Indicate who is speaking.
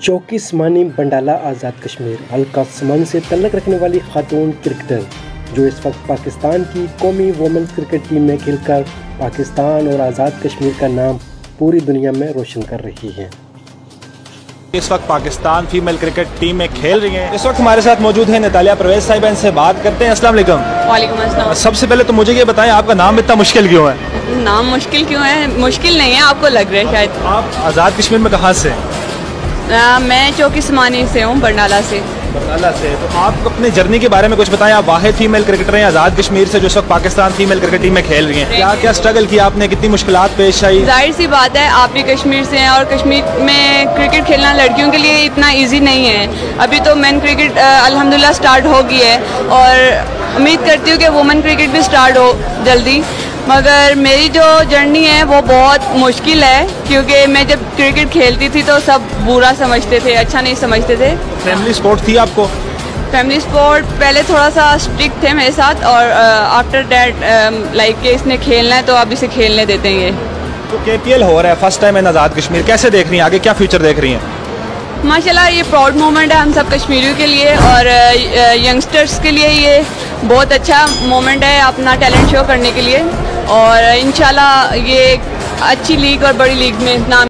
Speaker 1: चौकी समानी बंडाला आज़ाद कश्मीर हल्का समान से तल्लक रखने वाली खातून क्रिकेटर जो इस वक्त पाकिस्तान की कौमी वुमेन्स क्रिकेट टीम में खेलकर पाकिस्तान और आज़ाद कश्मीर का नाम पूरी दुनिया में रोशन कर रही हैं।
Speaker 2: इस वक्त पाकिस्तान फीमेल क्रिकेट टीम में खेल रही हैं। इस वक्त हमारे साथ मौजूद है नतालिया परवेज साहिबा, इनसे बात करते हैं। अस्सलाम वालेकुम।
Speaker 3: वालेकुम अस्सलाम।
Speaker 2: सबसे पहले तो मुझे ये बताएं, आपका नाम इतना मुश्किल क्यों है?
Speaker 3: नाम मुश्किल क्यों है? मुश्किल नहीं है, आपको लग रहा है शायद।
Speaker 2: आप आज़ाद कश्मीर में कहाँ से?
Speaker 3: मैं चौकी समानी से हूँ, बंडाला से।
Speaker 2: बंडाला से। तो आप अपने जर्नी के बारे में कुछ बताएं। आप वाहिद फीमेल क्रिकेटर हैं आज़ाद कश्मीर से जो इस वक्त पाकिस्तान फीमेल क्रिकेट टीम में खेल रही हैं। क्या क्या स्ट्रगल किया आपने, कितनी मुश्किलात पेश आई?
Speaker 3: जाहिर सी बात है, आप भी कश्मीर से हैं और कश्मीर में क्रिकेट खेलना लड़कियों के लिए इतना ईजी नहीं है। अभी तो मेन क्रिकेट अल्हम्दुलिल्लाह स्टार्ट हो गई है और उम्मीद करती हूँ कि वुमेन क्रिकेट भी स्टार्ट हो जल्दी। मगर मेरी जो जर्नी है वो बहुत मुश्किल है, क्योंकि मैं जब क्रिकेट खेलती थी तो सब बुरा समझते थे, अच्छा नहीं समझते थे।
Speaker 2: फैमिली सपोर्ट थी आपको?
Speaker 3: फैमिली सपोर्ट पहले थोड़ा सा स्ट्रिक्ट थे मेरे साथ, और आफ्टर डैट लाइक कि इसने खेलना है तो आप इसे खेलने देते हैं। ये
Speaker 2: तो KPL हो रहा है first time in Azad Kashmir, कैसे देख रही हैं, आगे क्या फ्यूचर देख रही हैं?
Speaker 3: माशाल्लाह ये प्राउड मोमेंट है हम सब कश्मीरियों के लिए और यंगस्टर्स के लिए ये बहुत अच्छा मोमेंट है अपना टैलेंट शो करने के लिए, और इंशाल्लाह ये अच्छी लीग और बड़ी लीग में नाम